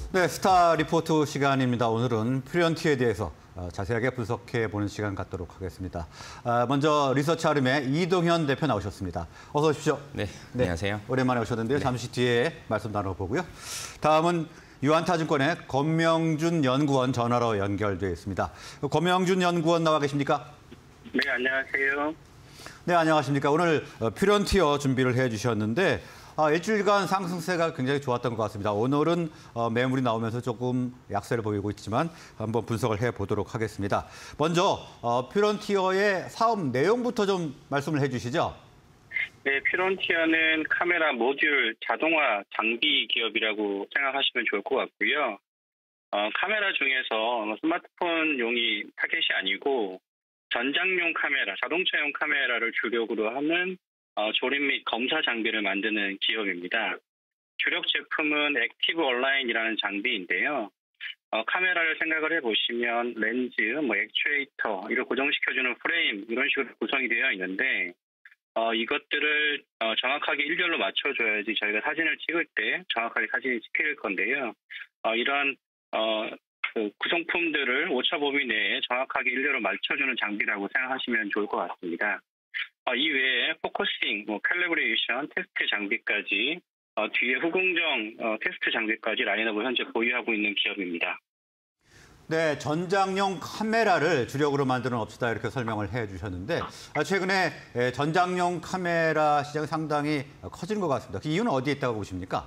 네, 스타 리포트 시간입니다. 오늘은 퓨리온티에 대해서 자세하게 분석해 보는 시간 갖도록 하겠습니다. 먼저 리서치 아름의 이동현 대표 나오셨습니다. 어서 오십시오. 네, 안녕하세요. 오랜만에 오셨는데요. 잠시 뒤에 말씀 나눠보고요. 다음은 유한타증권의 권명준 연구원 전화로 연결되어 있습니다. 권명준 연구원 나와 계십니까? 네, 안녕하세요. 네, 안녕하십니까. 오늘 퓨리온티어 준비를 해주셨는데 일주일간 상승세가 굉장히 좋았던 것 같습니다. 오늘은 매물이 나오면서 조금 약세를 보이고 있지만 한번 분석을 해보도록 하겠습니다. 먼저 퓨리온티어의 사업 내용부터 좀 말씀을 해주시죠. 네, 퓨리온티어는 카메라 모듈 자동화 장비 기업이라고 생각하시면 좋을 것 같고요. 카메라 중에서 스마트폰용이 타겟이 아니고 전장용 카메라, 자동차용 카메라를 주력으로 하는 조립 및 검사 장비를 만드는 기업입니다. 주력 제품은 액티브 온라인이라는 장비인데요. 카메라를 생각을 해보시면 렌즈, 액추에이터, 이걸 고정시켜주는 프레임 이런 식으로 구성이 되어 있는데 이것들을 정확하게 일렬로 맞춰줘야지 저희가 사진을 찍을 때 정확하게 사진이 찍힐 건데요. 이런 그 구성품들을 오차 범위 내에 정확하게 일렬로 맞춰주는 장비라고 생각하시면 좋을 것 같습니다. 이 외에 포커싱, 캘리브레이션, 테스트 장비까지 뒤에 후공정 테스트 장비까지 라인업을 현재 보유하고 있는 기업입니다. 네, 전장용 카메라를 주력으로 만드는 업체다 이렇게 설명을 해주셨는데 최근에 전장용 카메라 시장이 상당히 커지는 것 같습니다. 그 이유는 어디에 있다고 보십니까?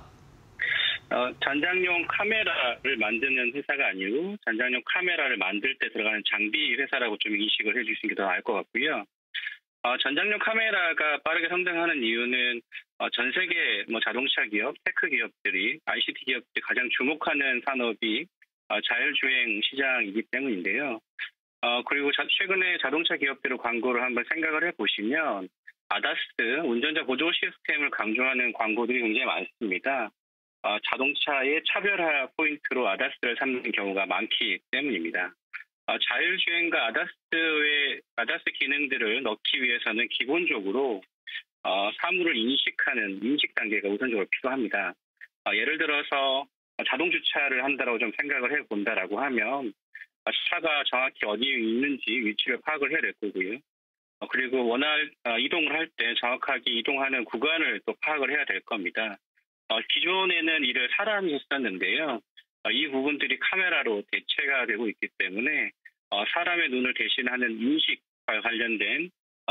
전장용 카메라를 만드는 회사가 아니고 전장용 카메라를 만들 때 들어가는 장비 회사라고 좀 인식을 해주시는 게 더 나을 것 같고요. 전장용 카메라가 빠르게 성장하는 이유는 전 세계 자동차 기업, 테크 기업들이 ICT 기업들이 가장 주목하는 산업이 자율주행 시장이기 때문인데요. 그리고 최근에 자동차 기업들의 광고를 한번 생각을 해보시면 아다스, 운전자 보조 시스템을 강조하는 광고들이 굉장히 많습니다. 자동차의 차별화 포인트로 아다스를 삼는 경우가 많기 때문입니다. 자율주행과 아다스 기능들을 넣기 위해서는 기본적으로 사물을 인식하는 인식 단계가 우선적으로 필요합니다. 예를 들어서 자동 주차를 한다라고 좀 생각을 해본다라고 하면 차가 정확히 어디에 있는지 위치를 파악을 해야 될 거고요. 그리고 이동을 할 때 정확하게 이동하는 구간을 또 파악을 해야 될 겁니다. 기존에는 이를 사람이 했었는데요. 이 부분들이 카메라로 대체가 되고 있기 때문에 사람의 눈을 대신하는 인식과 관련된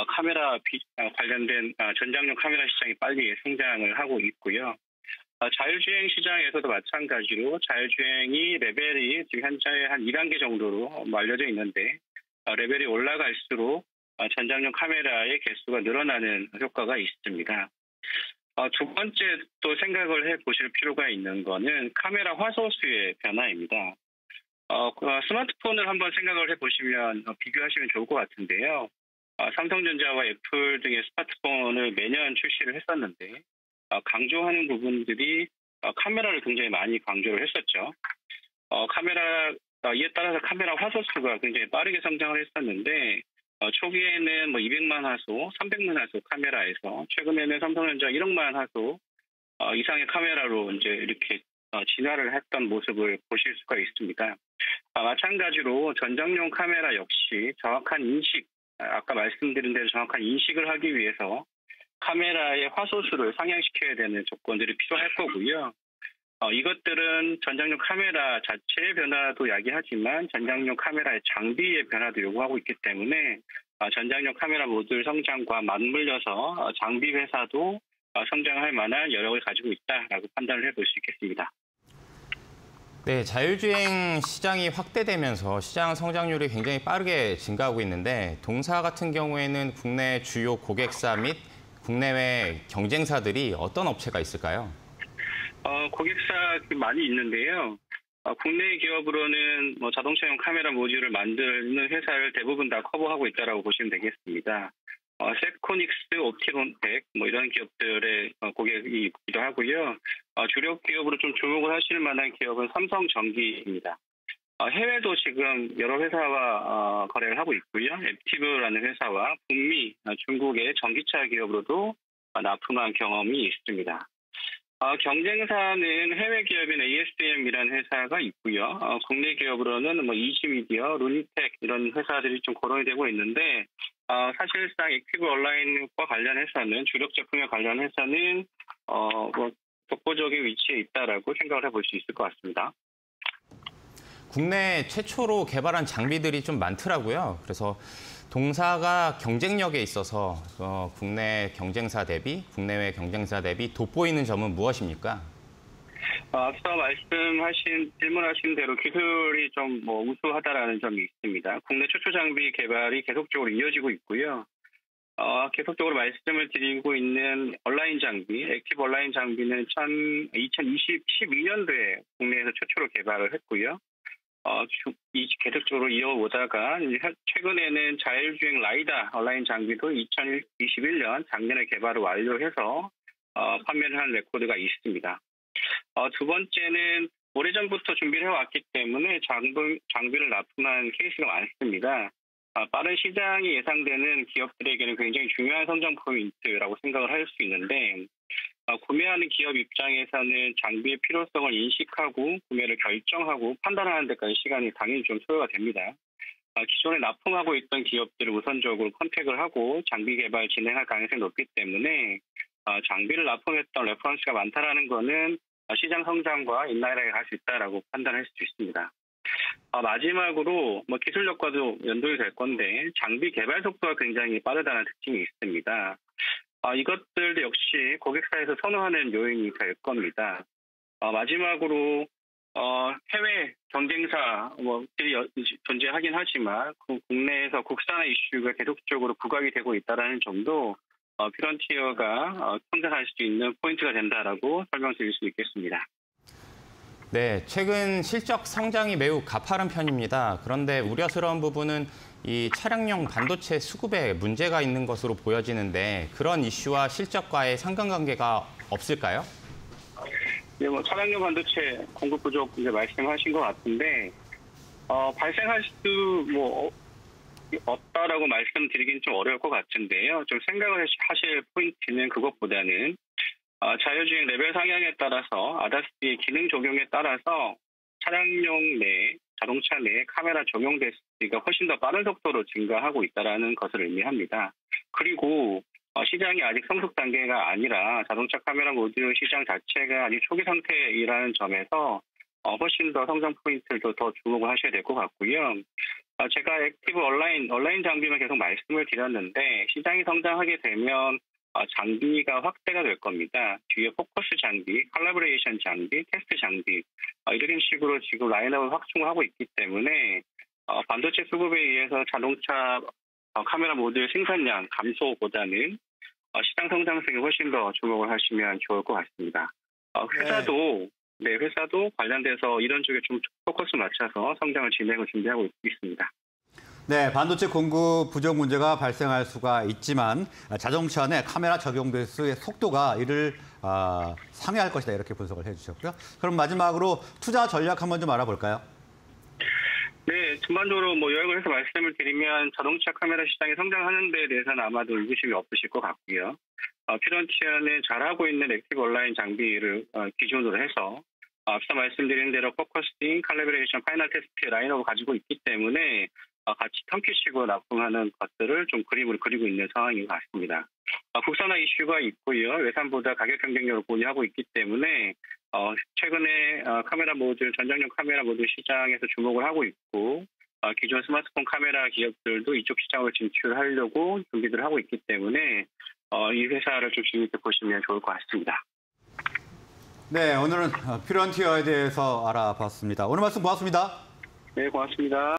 관련된 전장용 카메라 시장이 빨리 성장을 하고 있고요. 자율주행 시장에서도 마찬가지로 자율주행이 레벨이 지금 현재 한 2단계 정도로 알려져 있는데 레벨이 올라갈수록 전장용 카메라의 개수가 늘어나는 효과가 있습니다. 두 번째 또 생각을 해보실 필요가 있는 거는 카메라 화소수의 변화입니다. 스마트폰을 한번 생각을 해보시면 비교하시면 좋을 것 같은데요. 삼성전자와 애플 등의 스마트폰을 매년 출시를 했었는데 강조하는 부분들이 카메라를 굉장히 많이 강조를 했었죠. 이에 따라서 카메라 화소수가 굉장히 빠르게 성장을 했었는데 초기에는 200만 화소, 300만 화소 카메라에서 최근에는 삼성전자 1억만 화소 이상의 카메라로 이제 이렇게 진화를 했던 모습을 보실 수가 있습니다. 마찬가지로 전장용 카메라 역시 정확한 인식, 아까 말씀드린 대로 정확한 인식을 하기 위해서 카메라의 화소수를 상향시켜야 되는 조건들이 필요할 거고요. 이것들은 전장용 카메라 자체의 변화도 야기하지만 전장용 카메라의 장비의 변화도 요구하고 있기 때문에 전장용 카메라 모듈 성장과 맞물려서 장비 회사도 성장할 만한 여력을 가지고 있다라고 판단을 해볼 수 있겠습니다. 네, 자율주행 시장이 확대되면서 시장 성장률이 굉장히 빠르게 증가하고 있는데 동사 같은 경우에는 국내 주요 고객사 및 국내외 경쟁사들이 어떤 업체가 있을까요? 고객사 많이 있는데요. 국내 기업으로는 자동차용 카메라 모듈을 만드는 회사를 대부분 다 커버하고 있다고 보시면 되겠습니다. 세코닉스, 옵티론텍 이런 기업들의 고객이 있기도 하고요. 주력 기업으로 좀 주목을 하실 만한 기업은 삼성전기입니다. 해외도 지금 여러 회사와 거래를 하고 있고요. 앱티브라는 회사와 북미, 중국의 전기차 기업으로도 납품한 경험이 있습니다. 경쟁사는 해외 기업인 ASM이라는 회사가 있고요. 국내 기업으로는 뭐 이지미디어, 루니텍 이런 회사들이 좀 거론이 되고 있는데 사실상 액티브 온라인과 관련해서는 주력 제품에 관련해서는 뭐 독보적인 위치에 있다라고 생각을 해볼 수 있을 것 같습니다. 국내 최초로 개발한 장비들이 좀 많더라고요. 그래서 동사가 경쟁력에 있어서 국내 국내외 경쟁사 대비 돋보이는 점은 무엇입니까? 앞서 질문하신 대로 기술이 좀 우수하다라는 점이 있습니다. 국내 최초 장비 개발이 계속적으로 이어지고 있고요. 계속적으로 말씀을 드리고 있는 온라인 장비, 액티브 온라인 장비는 2012년도에 국내에서 최초로 개발을 했고요. 계속적으로 이어오다가 최근에는 자율주행 라이다 온라인 장비도 2021년 작년에 개발을 완료해서 판매를 한 레코드가 있습니다. 두 번째는 오래전부터 준비를 해왔기 때문에 장비를 납품한 케이스가 많습니다. 빠른 시장이 예상되는 기업들에게는 굉장히 중요한 성장 포인트라고 생각을 할 수 있는데 구매하는 기업 입장에서는 장비의 필요성을 인식하고 구매를 결정하고 판단하는 데까지 시간이 당연히 좀 소요가 됩니다. 기존에 납품하고 있던 기업들을 우선적으로 컨택을 하고 장비 개발 진행할 가능성이 높기 때문에 장비를 납품했던 레퍼런스가 많다라는 것은 시장 성장과 인라인하게 갈 수 있다라고 판단할 수 있습니다. 마지막으로 기술력과도 연동이 될 건데 장비 개발 속도가 굉장히 빠르다는 특징이 있습니다. 이것들도 역시 고객사에서 선호하는 요인이 될 겁니다. 마지막으로 해외 경쟁사들이 존재하긴 하지만 국내에서 국산화 이슈가 계속적으로 부각이 되고 있다는 점도 퓨런티어가 성장할 수 있는 포인트가 된다라고 설명드릴 수 있겠습니다. 네, 최근 실적 성장이 매우 가파른 편입니다. 그런데 우려스러운 부분은 이 차량용 반도체 수급에 문제가 있는 것으로 보여지는데 그런 이슈와 실적과의 상관관계가 없을까요? 네, 차량용 반도체 공급 부족 이제 말씀하신 것 같은데 발생할 수도 없다라고 말씀드리긴 좀 어려울 것 같은데요. 좀 생각을 하실 포인트는 그것보다는 자율주행 레벨 상향에 따라서 ADAS의 기능 적용에 따라서 차량용 내 자동차 내 카메라 적용 대수가 훨씬 더 빠른 속도로 증가하고 있다는 것을 의미합니다. 그리고 시장이 아직 성숙 단계가 아니라 자동차 카메라 모듈 시장 자체가 아직 초기 상태이라는 점에서 훨씬 더 성장 포인트도 더 주목을 하셔야 될 것 같고요. 제가 액티브 온라인 장비만 계속 말씀을 드렸는데 시장이 성장하게 되면 장비가 확대가 될 겁니다. 뒤에 포커스 장비, 컬래버레이션 장비, 테스트 장비 이런 식으로 지금 라인업을 확충하고 있기 때문에 반도체 수급에 의해서 자동차 카메라 모듈 생산량 감소보다는 시장 성장성에 훨씬 더 주목을 하시면 좋을 것 같습니다. 회사도 관련돼서 이런 쪽에 좀 포커스 맞춰서 성장을 진행을 준비하고 있습니다. 네, 반도체 공급 부족 문제가 발생할 수가 있지만 자동차 내 카메라 적용 대수의 속도가 이를 상회할 것이다 이렇게 분석을 해주셨고요. 그럼 마지막으로 투자 전략 한번 좀 알아볼까요? 네, 전반적으로 요약을 해서 말씀을 드리면 자동차 카메라 시장이 성장하는 데에 대해서는 아마도 의구심이 없으실 것 같고요. 퓨런티어는 잘하고 있는 액티브 온라인 장비를 기준으로 해서 앞서 말씀드린 대로 포커싱, 칼리브레이션, 파이널 테스트 라인업을 가지고 있기 때문에 같이 텀키식으로 납품하는 것들을 좀 그림을 그리고 있는 상황인 것 같습니다. 국산화 이슈가 있고요. 외산보다 가격 경쟁력을 보유하고 있기 때문에 최근에 전장용 카메라 모듈 시장에서 주목을 하고 있고 기존 스마트폰 카메라 기업들도 이쪽 시장을 진출하려고 준비를 하고 있기 때문에 이 회사를 좀 주의 깊게 보시면 좋을 것 같습니다. 네, 오늘은 퓨런티어에 대해서 알아봤습니다. 오늘 말씀 고맙습니다. 네, 고맙습니다.